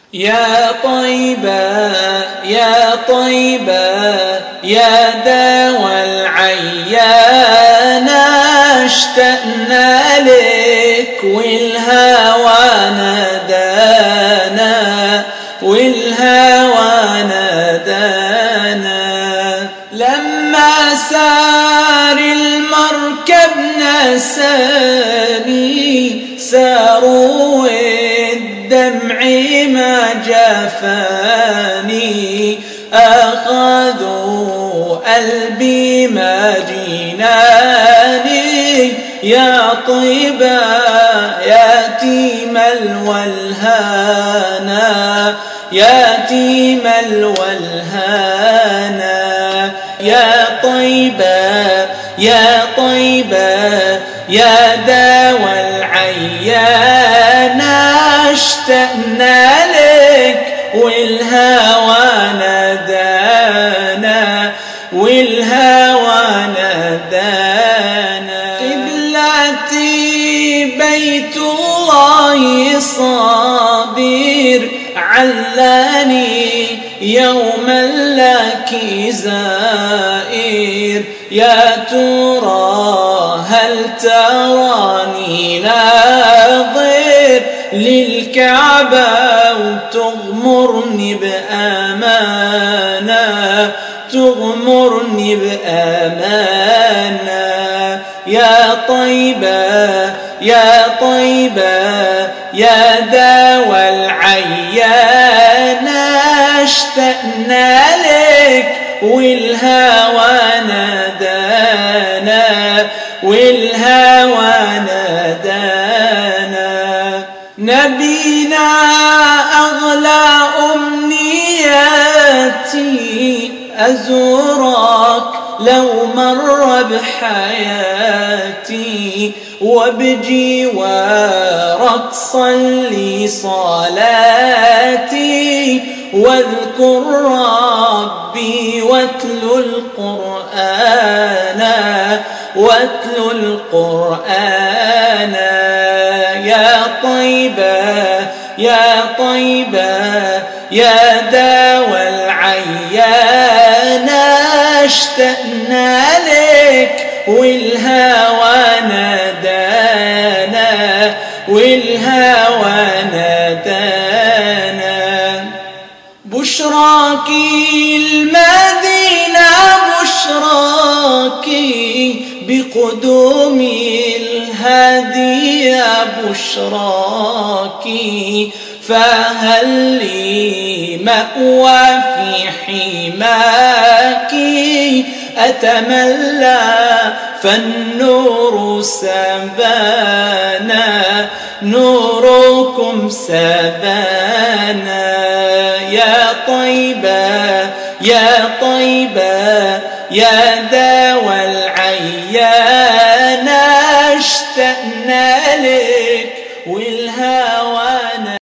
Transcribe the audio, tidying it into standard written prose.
يا طيبة يا طيبة يا داوى العيان اشتقنا لك والهوى نادانا والهوى نادانا لما سار المركب نساني ساروا الدمع ما جفاني أخذوا قلبي ما جناني يا طيبة يتيم الولهانا يتيم الولهانا يا طيبة يا طيبة يا داوى العيان اشتقنا لك والهوى نادانا والهوى نادانا قبلتي بيت الله صابر علاني يوما لك زائر يا ترى هل تراني ناظر للكعبة وتغمرني بأمانة تغمرني بأمانة يا طيبة يا طيبة يا داوى العيان اشتقنا لك والهوى نادانا والهوى نادانا نبينا أغلى أمنياتي أزورك لو مر بحياتي وبجوارك صلي صلاتي واذكر ربي واتلو القرآن واتلو القرآن يا طيبة يا طيبة يا داوى العيان اشتقنا لك والهوى نادانا والهوى نادانا بشراك المدينة بشراك بقدوم الهادي يا بشراك فهل لي مأوى في حماك أتملى فالنور سبانا نوركم سبانا يا طيبة يا طيبة يا داوى